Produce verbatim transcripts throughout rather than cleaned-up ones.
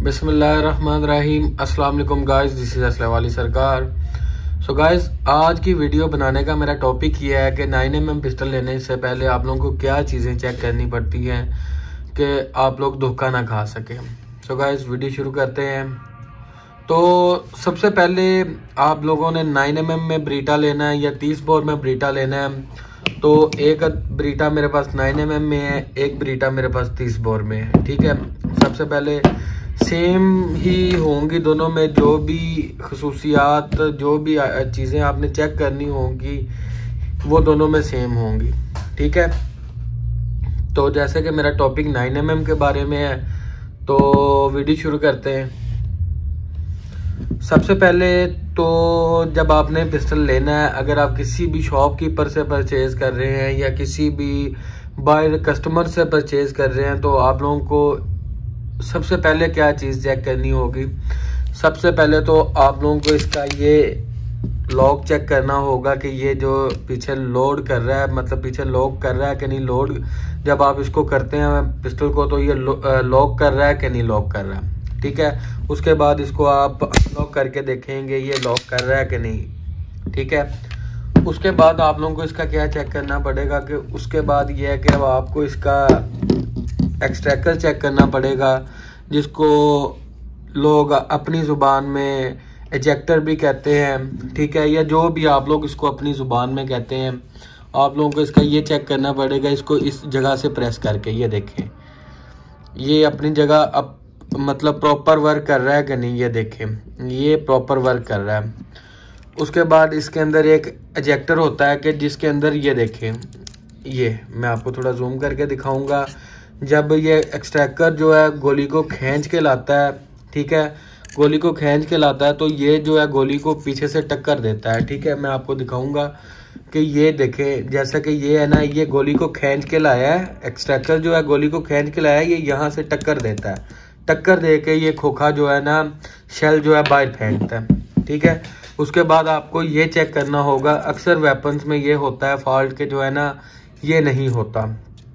बिस्मिल्लाहिर्रहमानिर्रहीम। अस्सलाम वालेकुम गाइस, दिस इज असलम वाली सरकार। सो गाइस, आज की वीडियो बनाने का मेरा टॉपिक ये है कि नाइन एम एम पिस्टल लेने से पहले आप लोगों को क्या चीज़ें चेक करनी पड़ती हैं कि आप लोग धोखा ना खा सकें। सो गाइस, वीडियो शुरू करते हैं। तो सबसे पहले आप लोगों ने नाइन एम एम में ब्रीटा लेना है या तीस बोर में ब्रीटा लेना है। तो एक ब्रीटा मेरे पास नाइन एम एम में है, एक ब्रीटा मेरे पास तीस बोर में है। ठीक है, सबसे पहले सेम ही होंगी दोनों में, जो भी खसूसियात जो भी चीज़ें आपने चेक करनी होंगी वो दोनों में सेम होंगी। ठीक है, तो जैसे कि मेरा टॉपिक नाइन एम एम के बारे में है तो वीडियो शुरू करते हैं। सबसे पहले तो जब आपने पिस्टल लेना है, अगर आप किसी भी शॉपकीपर से परचेज कर रहे हैं या किसी भी बायर कस्टमर से परचेज कर रहे हैं, तो आप लोगों को सबसे पहले क्या चीज़ चेक करनी होगी। सबसे पहले तो आप लोगों को इसका ये लॉक चेक करना होगा कि ये जो पीछे लोड कर रहा है, मतलब पीछे लॉक कर रहा है कि नहीं। लोड जब आप इसको करते हैं पिस्टल को, तो ये लॉक कर रहा है कि नहीं लॉक कर रहा है। ठीक है, उसके बाद इसको आप लॉक करके देखेंगे ये लॉक कर रहा है कि नहीं। ठीक है, उसके बाद आप लोगों को इसका क्या चेक करना पड़ेगा कि उसके बाद ये है कि अब आपको इसका एक्सट्रैक्टर चेक करना पड़ेगा, जिसको लोग अपनी ज़ुबान में एजेक्टर भी कहते हैं। ठीक है, या जो भी आप लोग इसको अपनी ज़ुबान में कहते हैं, आप लोगों को इसका ये चेक करना पड़ेगा। इसको इस जगह से प्रेस करके ये देखें, ये अपनी जगह अब मतलब प्रॉपर वर्क कर रहा है कि नहीं। ये देखें, ये प्रॉपर वर्क कर रहा है। उसके बाद इसके अंदर एक एजेक्टर होता है कि जिसके अंदर ये देखें, ये मैं आपको थोड़ा जूम करके दिखाऊंगा। जब ये एक्सट्रैक्टर जो है गोली को खींच के लाता है, ठीक है, गोली को खींच के लाता है, तो ये जो है गोली को पीछे से टक्कर देता है। ठीक है, मैं आपको दिखाऊंगा कि ये देखें, जैसा कि ये है ना, ये गोली को खींच के लाया है, एक्सट्रैक्टर जो है गोली को खींच के लाया है, ये यहाँ से टक्कर देता है। टक्कर दे के ये खोखा जो है ना, शेल जो है बाहर फेंकता है। ठीक है, उसके बाद आपको ये चेक करना होगा। अक्सर वेपन्स में ये होता है फॉल्ट के जो है ना, ये नहीं होता।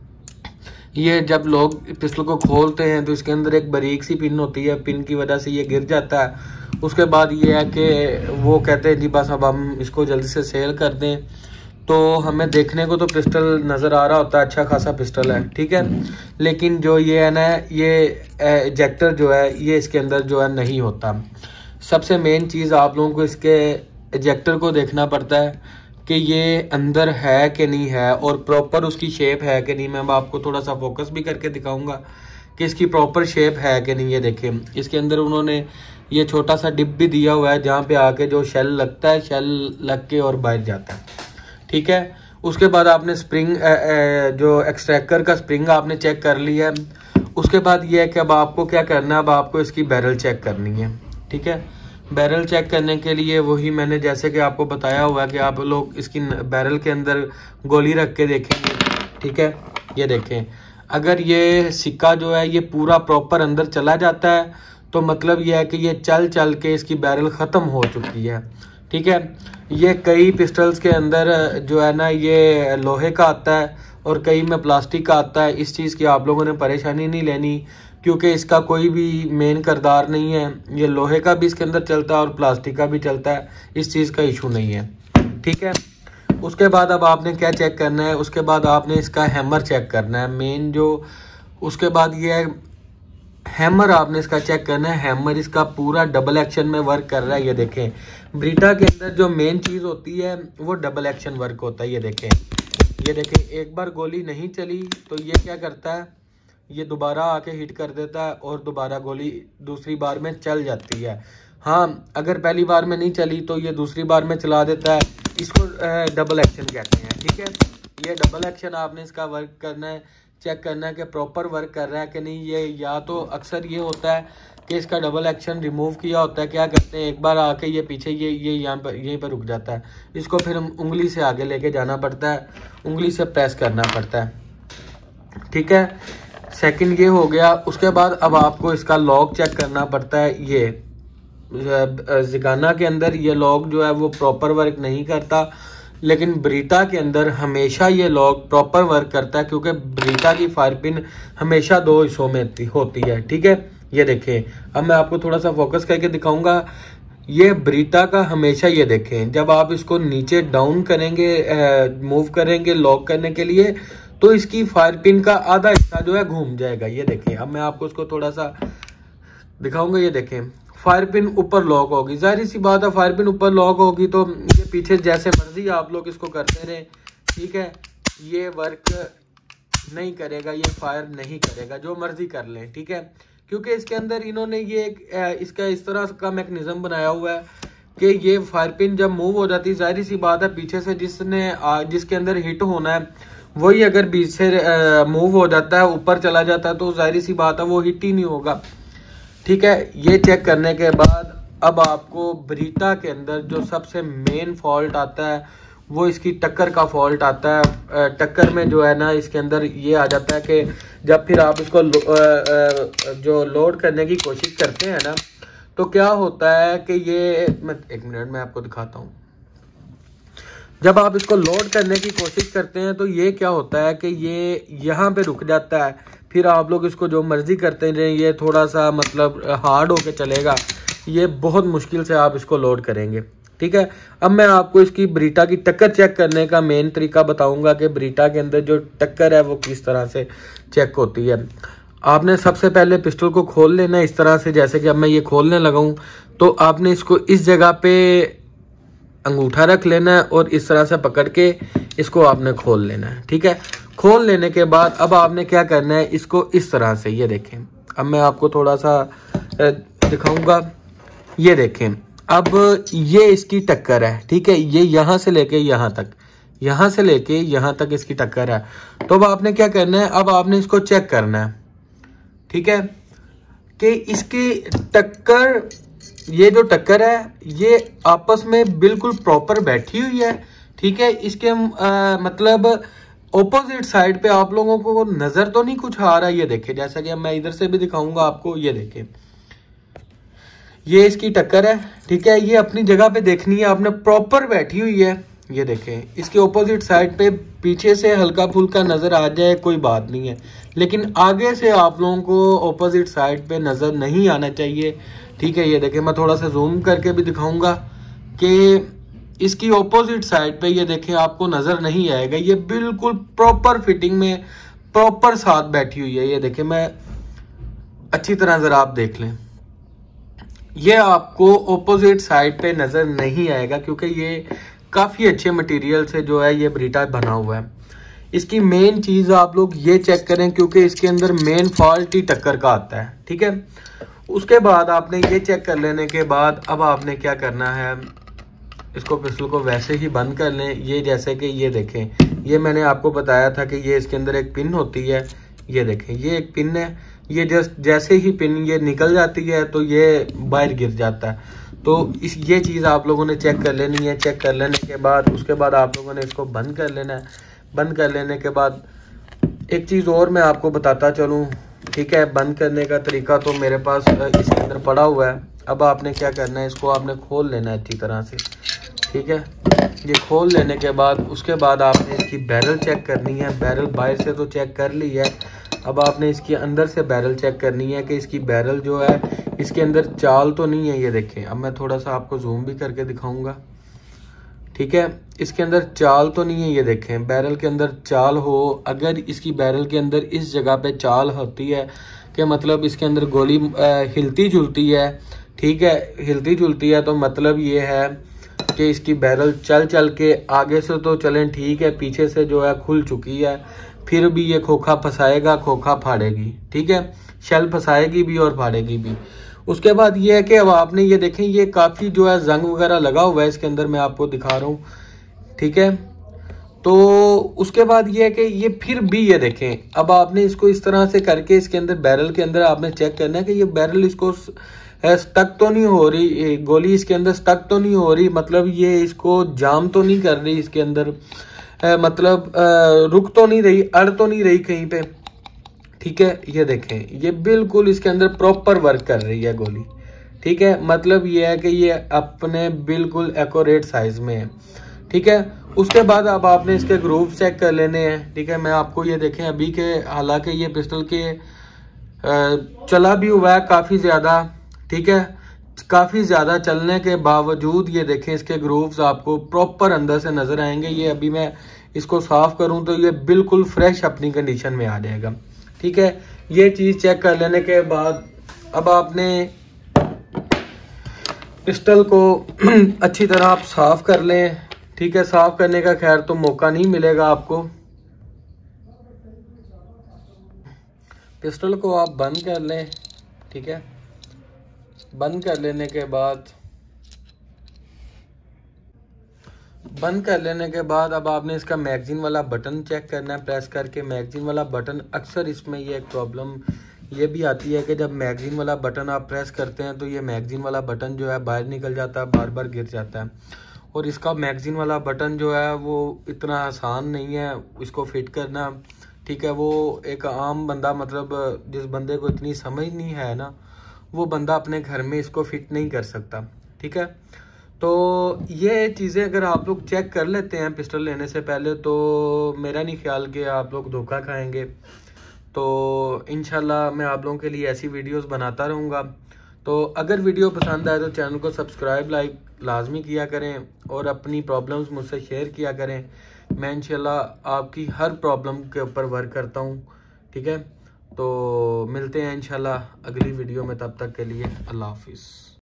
ये जब लोग पिस्टल को खोलते हैं तो इसके अंदर एक बारीक सी पिन होती है, पिन की वजह से ये गिर जाता है। उसके बाद ये है कि वो कहते हैं जी बस अब हम इसको जल्दी से सेल कर दें। तो हमें देखने को तो पिस्टल नज़र आ रहा होता है, अच्छा खासा पिस्टल है। ठीक है, लेकिन जो ये है ना, ये एजेक्टर जो है ये इसके अंदर जो है नहीं होता। सबसे मेन चीज़ आप लोगों को इसके एजेक्टर को देखना पड़ता है कि ये अंदर है कि नहीं है, और प्रॉपर उसकी शेप है कि नहीं। मैं आपको थोड़ा सा फोकस भी करके दिखाऊंगा कि इसकी प्रॉपर शेप है कि नहीं। ये देखें, इसके अंदर उन्होंने ये छोटा सा डिप भी दिया हुआ है, जहाँ पे आके जो शेल लगता है, शेल लग के और बाहर जाता है। ठीक है, उसके बाद आपने स्प्रिंग जो एक्सट्रैक्टर का स्प्रिंग आपने चेक कर लिया है। उसके बाद ये है कि अब आपको क्या करना है, अब आपको इसकी बैरल चेक करनी है। ठीक है, बैरल चेक करने के लिए वही मैंने जैसे कि आपको बताया हुआ है कि आप लोग इसकी बैरल के अंदर गोली रख के देखेंगे। ठीक है, ये देखें, अगर ये सिक्का जो है ये पूरा प्रॉपर अंदर चला जाता है तो मतलब ये है कि ये चल चल के इसकी बैरल ख़त्म हो चुकी है। ठीक है, ये कई पिस्टल्स के अंदर जो है ना, ये लोहे का आता है और कई में प्लास्टिक का आता है। इस चीज़ की आप लोगों ने परेशानी नहीं लेनी, क्योंकि इसका कोई भी मेन किरदार नहीं है। ये लोहे का भी इसके अंदर चलता है और प्लास्टिक का भी चलता है, इस चीज़ का इशू नहीं है। ठीक है, उसके बाद अब आपने क्या चेक करना है, उसके बाद आपने इसका हैमर चेक करना है मेन जो। उसके बाद ये है हैमर, आपने इसका चेक करना है। हैमर इसका पूरा डबल एक्शन में वर्क कर रहा है। ये देखें, ब्रीटा के अंदर जो मेन चीज़ होती है वो डबल एक्शन वर्क होता है। ये देखें, ये देखें, एक बार गोली नहीं चली तो ये क्या करता है, ये दोबारा आके हिट कर देता है और दोबारा गोली दूसरी बार में चल जाती है। हाँ, अगर पहली बार में नहीं चली तो ये दूसरी बार में चला देता है। इसको डबल एक्शन कहते हैं। ठीक है, ये डबल एक्शन आपने इसका वर्क करना है, चेक करना है कि प्रॉपर वर्क कर रहा है कि नहीं। ये या तो अक्सर ये होता है कि इसका डबल एक्शन रिमूव किया होता है, क्या करते हैं एक बार आके ये पीछे ये ये यहाँ पर यहीं पर रुक जाता है। इसको फिर हम उंगली से आगे लेके जाना पड़ता है, उंगली से प्रेस करना पड़ता है। ठीक है, सेकंड ये हो गया। उसके बाद अब आपको इसका लॉक चेक करना पड़ता है। ये ज़िगाना के अंदर ये लॉक जो है वो प्रॉपर वर्क नहीं करता, लेकिन ब्रीटा के अंदर हमेशा ये लॉक प्रॉपर वर्क करता है, क्योंकि ब्रीटा की फायर पिन हमेशा दो हिस्सों में होती है। ठीक है, ये देखें। अब मैं आपको थोड़ा सा फोकस करके दिखाऊंगा। ये ब्रीटा का हमेशा ये देखें, जब आप इसको नीचे डाउन करेंगे, मूव करेंगे लॉक करने के लिए, तो इसकी फायर पिन का आधा हिस्सा जो है घूम जाएगा। ये देखें। अब मैं आपको इसको थोड़ा सा दिखाऊंगा। ये देखें, फायर पिन ऊपर लॉक होगी। जाहिर सी बात है, फायर पिन ऊपर लॉक होगी तो ये पीछे जैसे मर्जी आप लोग इसको करते रहे, ठीक है, ये वर्क नहीं करेगा, ये फायर नहीं करेगा, जो मर्जी कर लें, ठीक है। क्योंकि इसके अंदर इन्होंने ये एक इसका इस तरह का मैकेनिज्म बनाया हुआ है कि ये फायर पिन जब मूव हो जाती है, जाहिर सी बात है पीछे से जिसने जिसके अंदर हिट होना है वही अगर बीच से मूव हो जाता है, ऊपर चला जाता है, तो जाहिर सी बात है वो हिट ही नहीं होगा, ठीक है। ये चेक करने के बाद अब आपको ब्रीटा के अंदर जो सबसे मेन फॉल्ट आता है वो इसकी टक्कर का फॉल्ट आता है। टक्कर में जो है ना, इसके अंदर ये आ जाता है कि जब फिर आप इसको लो, जो लोड करने की कोशिश करते हैं ना, तो क्या होता है कि ये मैं एक मिनट में आपको दिखाता हूँ। जब आप इसको लोड करने की कोशिश करते हैं तो ये क्या होता है कि ये यहाँ पे रुक जाता है। फिर आप लोग इसको जो मर्जी करते रहे, ये थोड़ा सा मतलब हार्ड होके चलेगा, ये बहुत मुश्किल से आप इसको लोड करेंगे, ठीक है। अब मैं आपको इसकी ब्रीटा की टक्कर चेक करने का मेन तरीका बताऊंगा कि ब्रीटा के अंदर जो टक्कर है वो किस तरह से चेक होती है। आपने सबसे पहले पिस्टल को खोल लेना है इस तरह से, जैसे कि अब मैं ये खोलने लगा हूँ, तो आपने इसको इस जगह पे अंगूठा रख लेना है और इस तरह से पकड़ के इसको आपने खोल लेना है, ठीक है। खोल लेने के बाद अब आपने क्या करना है, इसको इस तरह से, ये देखें। अब मैं आपको थोड़ा सा दिखाऊंगा। ये देखें, अब ये इसकी टक्कर है, ठीक है। ये यहाँ से लेके यहाँ तक, यहाँ से लेके यहाँ तक इसकी टक्कर है। तो अब आपने क्या करना है, अब आपने इसको चेक करना है, ठीक है, कि इसकी टक्कर, ये जो टक्कर है ये आपस में बिल्कुल प्रॉपर बैठी हुई है, ठीक है। इसके आ, मतलब ऑपोजिट साइड पे आप लोगों को नजर तो नहीं कुछ आ रहा है। ये देखें, जैसा कि मैं इधर से भी दिखाऊंगा आपको। ये देखें, ये इसकी टक्कर है, ठीक है। ये अपनी जगह पे देखनी है आपने, प्रॉपर बैठी हुई है। ये देखें, इसके ऑपोजिट साइड पे पीछे से हल्का फुल्का नजर आ जाए कोई बात नहीं है, लेकिन आगे से आप लोगों को ऑपोजिट साइड पे नजर नहीं आना चाहिए, ठीक है। ये देखें, मैं थोड़ा सा जूम करके भी दिखाऊंगा कि इसकी ऑपोजिट साइड पे ये देखें आपको नजर नहीं आएगा। ये बिल्कुल प्रॉपर फिटिंग में प्रॉपर साथ बैठी हुई है। ये देखें, मैं अच्छी तरह जरा आप देख लें, ये आपको ऑपोजिट साइड पे नजर नहीं आएगा क्योंकि ये काफी अच्छे मटेरियल से जो है ये ब्रीटा बना हुआ है। इसकी मेन चीज आप लोग ये चेक करें क्योंकि इसके अंदर मेन फॉल्ट ही टक्कर का आता है, ठीक है। उसके बाद आपने ये चेक कर लेने के बाद अब आपने क्या करना है, इसको पिस्टल को वैसे ही बंद कर लें। ये जैसे कि ये देखें, ये मैंने आपको बताया था कि ये इसके अंदर एक पिन होती है। ये देखें, ये एक पिन है, ये जस्ट जैसे ही पिन ये निकल जाती है तो ये बाहर गिर जाता है। तो इस ये चीज़ आप लोगों ने चेक कर लेनी है। चेक कर लेने के बाद उसके बाद आप लोगों ने इसको बंद कर लेना है। बंद कर लेने के बाद एक चीज़ और मैं आपको बताता चलूँ, ठीक है। बंद करने का तरीका तो मेरे पास इसके अंदर पड़ा हुआ है। अब आपने क्या करना है, इसको आपने खोल लेना है अच्छी तरह से, ठीक है। ये खोल लेने के बाद उसके बाद आपने इसकी बैरल चेक करनी है। बैरल बाहर से तो चेक कर ली है, अब आपने इसके अंदर से बैरल चेक करनी है कि इसकी बैरल जो है इसके अंदर चाल तो नहीं है। ये देखें, अब मैं थोड़ा सा आपको जूम भी करके दिखाऊंगा, ठीक है। इसके अंदर चाल तो नहीं है। ये देखें, बैरल के अंदर चाल हो, अगर इसकी बैरल के अंदर इस जगह पे चाल होती है कि मतलब इसके अंदर गोली हिलती जुलती है, ठीक है, हिलती जुलती है, तो मतलब ये है कि इसकी बैरल चल चल के आगे से तो चलें ठीक है, पीछे से जो है खुल चुकी है, फिर भी ये खोखा फंसाएगा, खोखा फाड़ेगी, ठीक है, शेल फंसाएगी भी और फाड़ेगी भी। उसके बाद ये है कि अब आपने ये देखें, ये काफ़ी जो है जंग वगैरह लगा हुआ है इसके अंदर, मैं आपको दिखा रहा हूँ, ठीक है। तो उसके बाद ये है कि ये फिर भी ये देखें, अब आपने इसको इस तरह से करके इसके अंदर बैरल के अंदर आपने चेक करना है कि ये बैरल इसको स्टक तो नहीं हो रही, गोली इसके अंदर स्टक तो नहीं हो रही, मतलब ये इसको जाम तो नहीं कर रही इसके अंदर, आ, मतलब आ, रुक तो नहीं रही, अड़ तो नहीं रही कहीं पे, ठीक है। ये देखें, ये बिल्कुल इसके अंदर प्रॉपर वर्क कर रही है गोली, ठीक है। मतलब ये है कि ये अपने बिल्कुल एक्यूरेट साइज में है, ठीक है। उसके बाद अब आपने इसके ग्रूव चेक कर लेने हैं, ठीक है। मैं आपको ये देखें अभी के, हालांकि ये पिस्टल के चला भी हुआ है काफ़ी ज़्यादा, ठीक है। काफ़ी ज़्यादा चलने के बावजूद ये देखें इसके ग्रूव्स आपको प्रॉपर अंदर से नज़र आएंगे। ये अभी मैं इसको साफ़ करूं तो ये बिल्कुल फ्रेश अपनी कंडीशन में आ जाएगा, ठीक है। ये चीज़ चेक कर लेने के बाद अब आपने पिस्टल को अच्छी तरह आप साफ़ कर लें, ठीक है। साफ़ करने का खैर तो मौका नहीं मिलेगा आपको। पिस्टल को आप बंद कर लें, ठीक है। बंद कर लेने के बाद बंद कर लेने के बाद अब आपने इसका मैगजीन वाला बटन चेक करना है प्रेस करके। मैगजीन वाला बटन अक्सर इसमें ये एक प्रॉब्लम ये भी आती है कि जब मैगजीन वाला बटन आप प्रेस करते हैं तो ये मैगजीन वाला बटन जो है बाहर निकल जाता है, बार बार गिर जाता है। और इसका मैगजीन वाला बटन जो है वो इतना आसान नहीं है इसको फिट करना, ठीक है। वो एक आम बंदा, मतलब जिस बंदे को इतनी समझ नहीं है ना, वो बंदा अपने घर में इसको फिट नहीं कर सकता, ठीक है। तो ये चीज़ें अगर आप लोग चेक कर लेते हैं पिस्टल लेने से पहले तो मेरा नहीं ख्याल कि आप लोग धोखा खाएंगे। तो इंशाल्लाह मैं आप लोगों के लिए ऐसी वीडियोस बनाता रहूँगा। तो अगर वीडियो पसंद आए तो चैनल को सब्सक्राइब लाइक लाजमी किया करें और अपनी प्रॉब्लम्स मुझसे शेयर किया करें। मैं इंशाल्लाह आपकी हर प्रॉब्लम के ऊपर वर्क करता हूँ, ठीक है। तो मिलते हैं इंशाल्लाह अगली वीडियो में, तब तक के लिए अल्लाह हाफिज़।